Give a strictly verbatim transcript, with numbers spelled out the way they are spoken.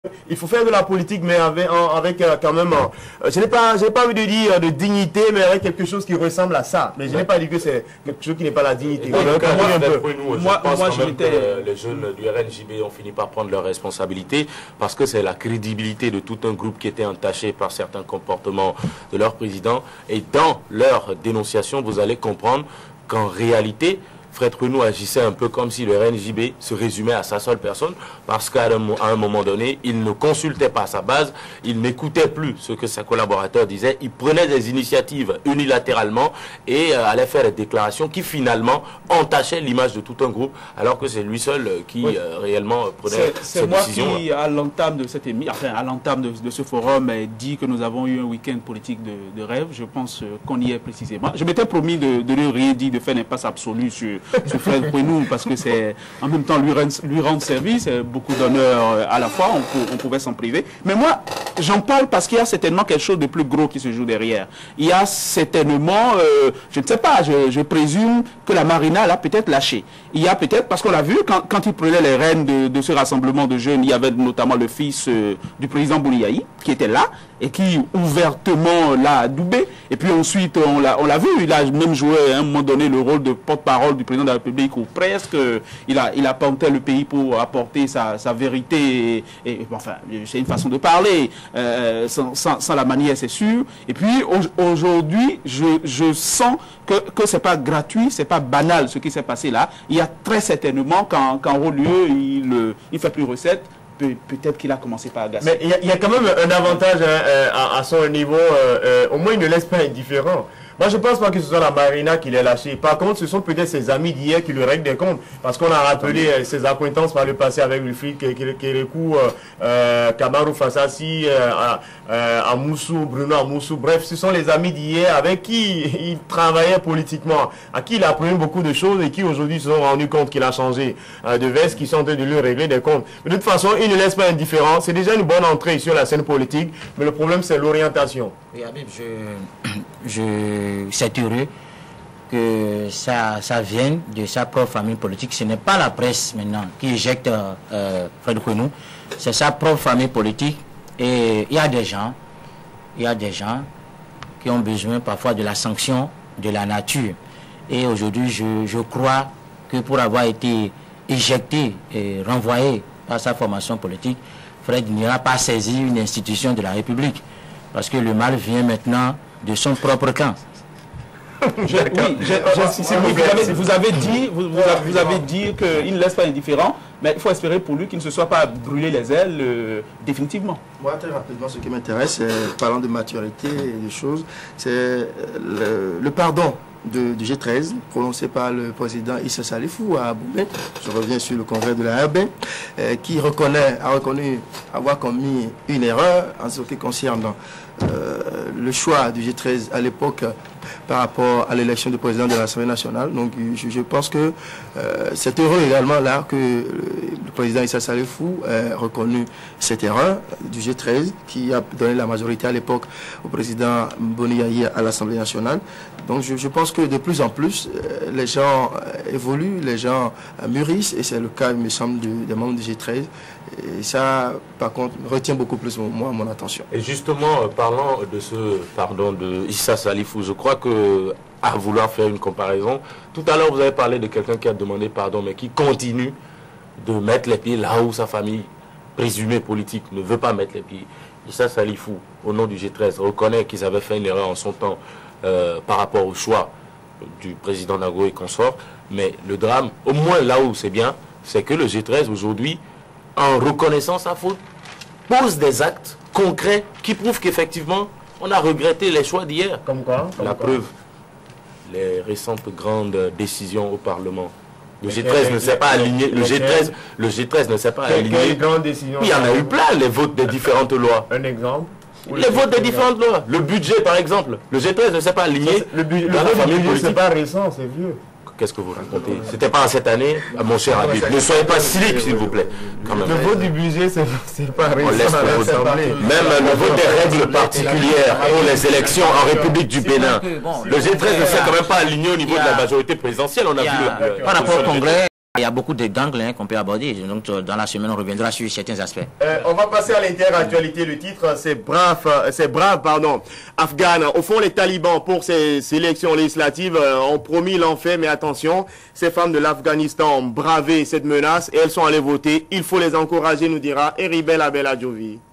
Il faut faire de la politique, mais avec, avec euh, quand même, euh, je n'ai pas, je n'ai pas envie de dire de dignité, mais avec quelque chose qui ressemble à ça. Mais je n'ai pas dit que c'est quelque chose qui n'est pas la dignité. Et donc, moi, moi, un peu. Nous, je moi, pense moi, quand même que les jeunes du R N J B ont fini par prendre leurs responsabilités parce que c'est la crédibilité de tout un groupe qui était entaché par certains comportements de leur président. Et dans leur dénonciation, vous allez comprendre qu'en réalité, Fred Renou agissait un peu comme si le R N J B se résumait à sa seule personne, parce qu'à un, un moment donné, il ne consultait pas sa base, il n'écoutait plus ce que ses collaborateurs disaient, il prenait des initiatives unilatéralement et euh, allait faire des déclarations qui finalement entachaient l'image de tout un groupe, alors que c'est lui seul qui oui. euh, réellement prenait ces décisions. C'est moi qui, à l'entame de cette émission, enfin à l'entame de, de ce forum, dit que nous avons eu un week-end politique de, de rêve. Je pense qu'on y est précisément. Je m'étais promis de, de ne rien dire, de faire l'impasse absolue sur sur Fred Renou, parce que c'est en même temps lui rendre, lui rendre service, beaucoup d'honneur à la fois, on, on pouvait s'en priver. Mais moi, j'en parle parce qu'il y a certainement quelque chose de plus gros qui se joue derrière. Il y a certainement, euh, je ne sais pas, je, je présume que la Marina l'a peut-être lâché. Il y a peut-être, parce qu'on l'a vu, quand, quand il prenait les rênes de, de ce rassemblement de jeunes, il y avait notamment le fils euh, du président Bouliaï, qui était là, et qui ouvertement l'a adoubé. Et puis ensuite, on l'a vu, il a même joué à un moment donné le rôle de porte-parole du président de la République, ou presque. Il a, il a porté le pays pour apporter sa, sa vérité. Et, et enfin, c'est une façon de parler, euh, sans, sans, sans la manière, c'est sûr. Et puis aujourd'hui, je, je sens que, que ce n'est pas gratuit, ce n'est pas banal ce qui s'est passé là. Il y a très certainement qu'en qu'en haut lieu, il ne fait plus recette. Peut-être qu'il a commencé par agacer. Mais il y, y a quand même un avantage hein, euh, à, à son niveau. Euh, euh, au moins, il ne laisse pas indifférent. Moi, je ne pense pas que ce soit la Marina qui l'ait lâché. Par contre, ce sont peut-être ses amis d'hier qui lui règlent des comptes. Parce qu'on a rappelé euh, ses acquaintances par le passé avec le flic Kérékou, euh, Kamarou Fassassi, euh, euh, Amoussou, Bruno Amoussou. Bref, ce sont les amis d'hier avec qui il travaillait politiquement, à qui il a appris beaucoup de choses et qui aujourd'hui se sont rendus compte qu'il a changé euh, de veste, qui sont en train de lui régler des comptes. Mais de toute façon, il ne laisse pas indifférent. C'est déjà une bonne entrée sur la scène politique, mais le problème, c'est l'orientation. Oui, Habib, je... je c'est heureux que ça, ça vienne de sa propre famille politique. Ce n'est pas la presse maintenant qui éjecte euh, Fred Renou, c'est sa propre famille politique. Et il y a des gens, il y a des gens qui ont besoin parfois de la sanction de la nature. Et aujourd'hui, je, je crois que pour avoir été éjecté et renvoyé par sa formation politique, Fred n'ira pas saisir une institution de la République. Parce que le mal vient maintenant de son propre camp. Je, oui, je, je, si vous, avez, vous avez dit, vous, vous avez, vous avez dit qu'il ne laisse pas indifférent, mais il faut espérer pour lui qu'il ne se soit pas brûlé les ailes euh, définitivement. Moi, très rapidement, ce qui m'intéresse, parlant de maturité et de choses, c'est le, le pardon de, de G treize, prononcé par le président Issa Salifou à Aboubé. Je reviens sur le congrès de la R B, euh, qui reconnaît, a reconnu avoir commis une erreur en ce qui concerne euh, le choix du G treize à l'époque par rapport à l'élection du président de l'Assemblée nationale. Donc je, je pense que euh, c'est heureux également là que le, le président Issa Salifou ait reconnu cette erreur du G treize qui a donné la majorité à l'époque au président Boniaï à l'Assemblée nationale. Donc je, je pense que de plus en plus euh, les gens euh, évoluent, les gens euh, mûrissent, et c'est le cas, il me semble, de, des membres du G treize. Et ça, par contre, retient beaucoup plus moi mon attention. Et justement, parlant de ce pardon de Issa Salifou, je crois que, à vouloir faire une comparaison, tout à l'heure vous avez parlé de quelqu'un qui a demandé pardon, mais qui continue de mettre les pieds là où sa famille présumée politique ne veut pas mettre les pieds. Issa Salifou, au nom du G treize, reconnaît qu'ils avaient fait une erreur en son temps euh, par rapport au choix du président Nago et consort, mais le drame, au moins là où c'est bien, c'est que le G treize aujourd'hui, en reconnaissant sa faute, pose des actes concrets qui prouvent qu'effectivement, on a regretté les choix d'hier. Comme quoi comme La quoi. preuve, les récentes grandes décisions au Parlement. Le G treize ne s'est pas aligné. Le G treize, le G treize ne s'est pas aligné. Quelle grande décision? Il y en a eu plein, les votes des différentes lois. Un exemple? Les votes des différentes lois. Le budget, par exemple. Le G treize ne s'est pas aligné. Le budget, c'est pas récent, c'est vieux. Qu'est-ce que vous racontez? C'était pas en cette année, mon cher Habib. Ne soyez pas cynique, s'il vous plaît. Quand même. Le vote du budget, c'est pas récent. On laisse le vote. Même le vote des règles particulières pour les élections en République du Bénin. Le G treize ne s'est quand même pas aligné au niveau de la majorité présidentielle. On a vu le, par rapport au Congrès. Il y a beaucoup d'angles hein, qu'on peut aborder. Donc, dans la semaine, on reviendra sur certains aspects. Euh, on va passer à l'inter-actualité. Le titre, c'est brave, c'est brave, pardon. Afghan. Au fond, les talibans, pour ces, ces élections législatives, euh, ont promis l'enfer. Mais attention, ces femmes de l'Afghanistan ont bravé cette menace et elles sont allées voter. Il faut les encourager, nous dira Eribel Abel Adjovi.